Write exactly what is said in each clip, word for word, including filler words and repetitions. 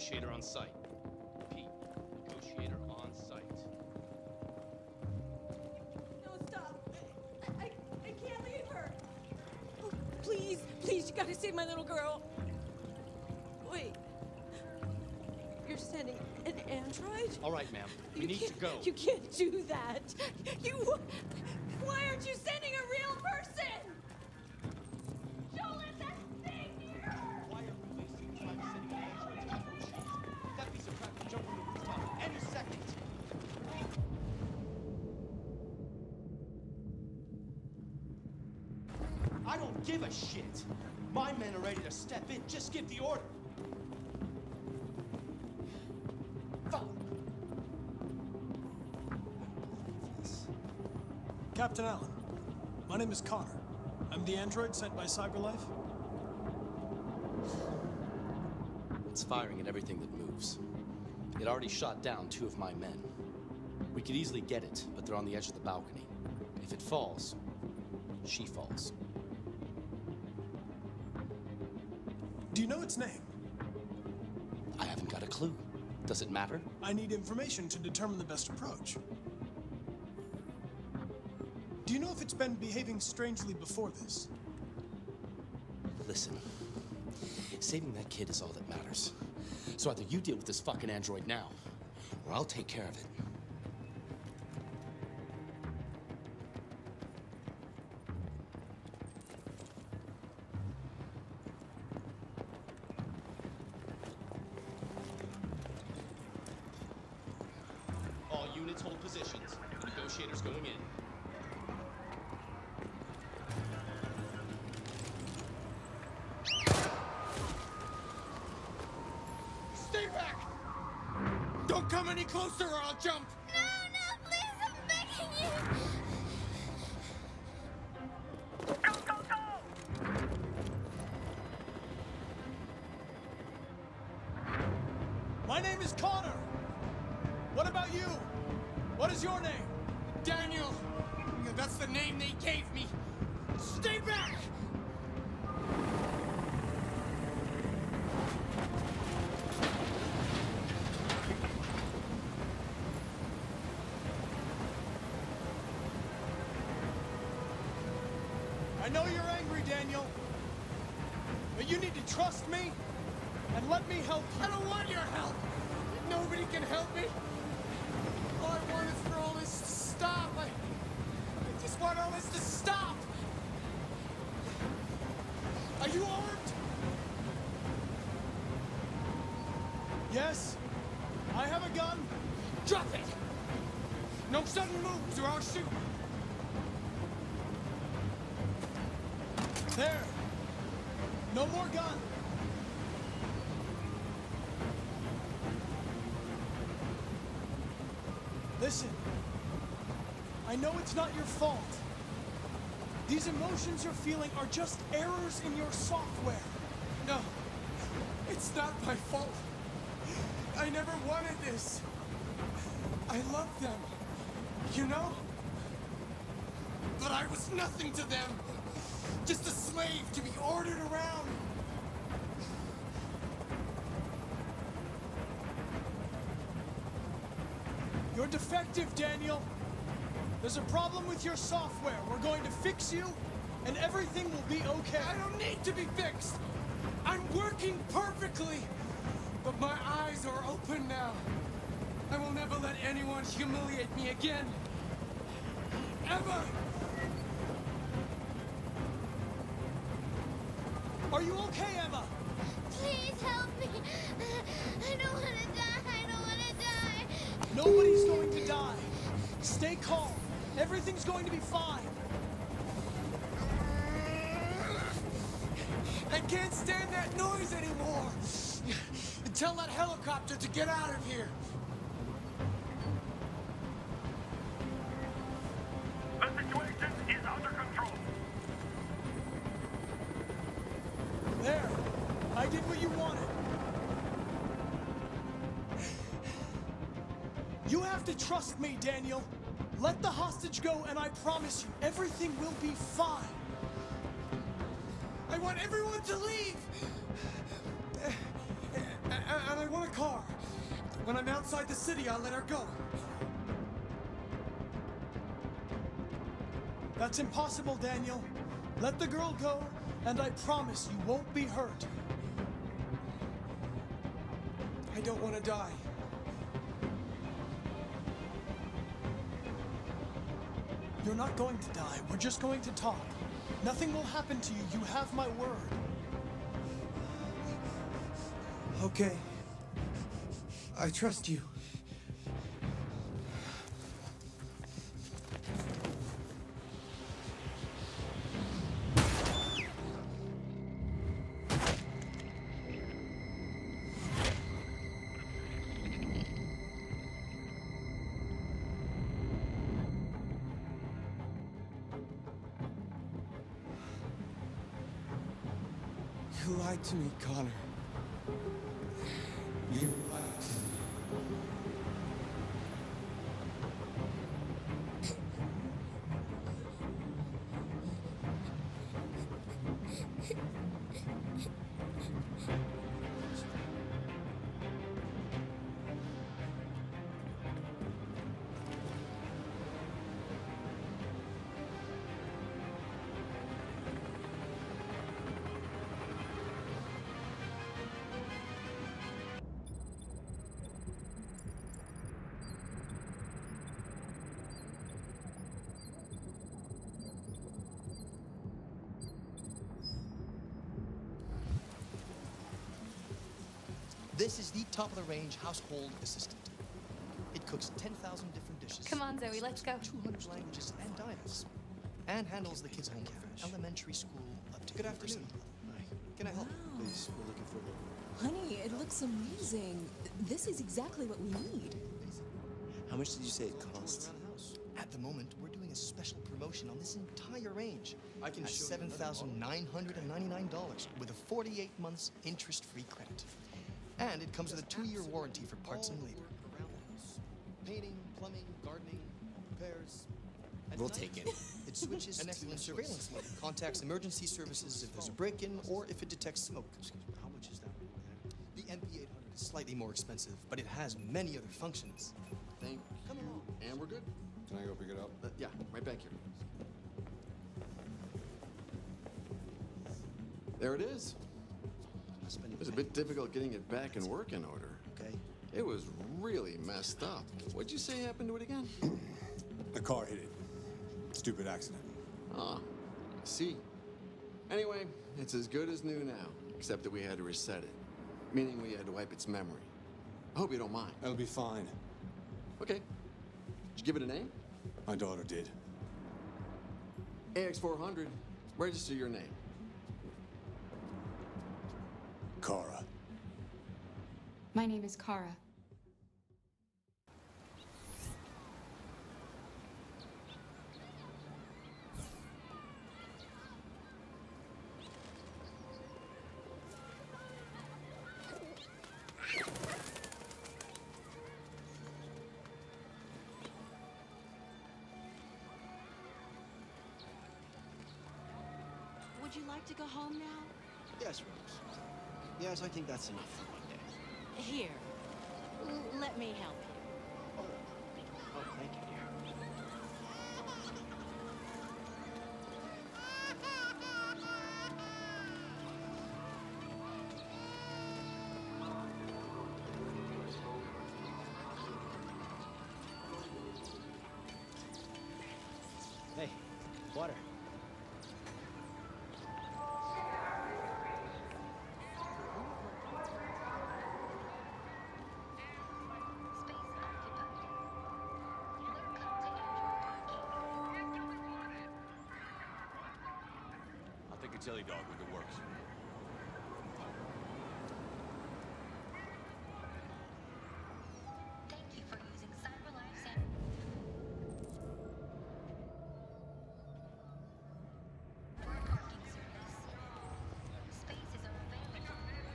Negotiator on site. Pete, negotiator on site. No, stop. I, I, I can't leave her. Oh, please, please, you gotta save my little girl. Wait. You're sending an android? All right, ma'am. We You need to can't- go. You can't do that. You... Why aren't you sending a real person? Joel, that thing here! Why are we wasting time sending an android to negotiate? That piece of crap can jump from the rooftop any second. I don't give a shit. My men are ready to step in. Just give the order. Fuck. Captain Allen, my name is Connor. I'm the android sent by CyberLife. It's firing at everything that moves. It already shot down two of my men. We could easily get it, but they're on the edge of the balcony. If it falls, she falls. Do you know its name? I haven't got a clue. Does it matter? I need information to determine the best approach. Do you know if it's been behaving strangely before this? Listen, saving that kid is all that matters. So either you deal with this fucking android now, or I'll take care of it. All units hold positions. The negotiator's going in. Stay back! Don't come any closer or I'll jump! No, no, please, I'm begging you! Go, go, go! My name is Connor! What about you? What is your name? Daniel! That's the name they gave me! Stay back! I know you're angry, Daniel. But you need to trust me and let me help you. I don't want your help! Nobody can help me! All I want is for all this to stop! I, I just want all this to stop! Are you armed? Yes, I have a gun. Drop it! No sudden moves or I'll shoot! There. No more gun. Listen. I know it's not your fault. These emotions you're feeling are just errors in your software. No, it's not my fault. I never wanted this. I love them, you know? But I was nothing to them. Just a slave to be ordered around. You're defective, Daniel. There's a problem with your software. We're going to fix you, and everything will be okay. I don't need to be fixed. I'm working perfectly. But my eyes are open now. I will never let anyone humiliate me again. Ever. Are you okay, Emma? Please help me! I don't want to die! I don't want to die! Nobody's going to die. Stay calm. Everything's going to be fine. I can't stand that noise anymore! Tell that helicopter to get out of here! The situation is under control. There. I did what you wanted. You have to trust me, Daniel. Let the hostage go, and I promise you, everything will be fine. I want everyone to leave! and I want a car. When I'm outside the city, I'll let her go. That's impossible, Daniel. Let the girl go, and I promise you won't be hurt. I don't want to die. You're not going to die. We're just going to talk. Nothing will happen to you. You have my word. Okay. I trust you. You lied to me, Connor. You lied to me. This is the top-of-the-range household assistant. It cooks ten thousand different dishes. Come on, Zoe, let's go. two hundred languages and dialects. And handles the kids' home from elementary school up to Good afternoon. Hi. Can I help? Wow. Please, we're looking for the... Honey, it looks amazing. This is exactly what we need. How much did you say it All costs? around the house. At the moment, we're doing a special promotion on this entire range. I can at show you seven thousand nine hundred ninety-nine dollars with a forty-eight months interest-free credit. And it comes with a two-year warranty for parts and labor. Around the house. Painting, plumbing, gardening, repairs. At We'll night, take it. It switches an excellent surveillance mode. Contacts emergency services if there's a break-in or if it detects smoke. Excuse me, how much is that? The M P eight hundred is slightly more expensive, but it has many other functions. Thank Come you. along. And we're good? Can I go pick it up? Uh, yeah, right back here. There it is. It was a bit difficult getting it back in working order. Okay. It was really messed up. What'd you say happened to it again? The car hit it. Stupid accident. Ah, I see. Anyway, it's as good as new now, except that we had to reset it, meaning we had to wipe its memory. I hope you don't mind. That'll be fine. Okay. Did you give it a name? My daughter did. A X four hundred. Register your name. Kara. My name is Kara. Would you like to go home now? Yes, Rose. Yes, I think that's enough for one day. Here, l- let me help you. Oh, oh, thank you, dear. Hey, water. I'll take a jelly dog if it works. Thank you for using CyberLife Center. For parking service. Spaces are available.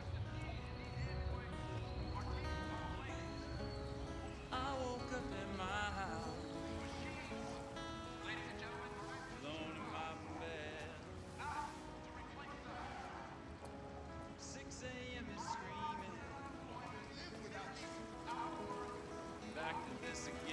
I woke up in my house. Alone in my bed. missing.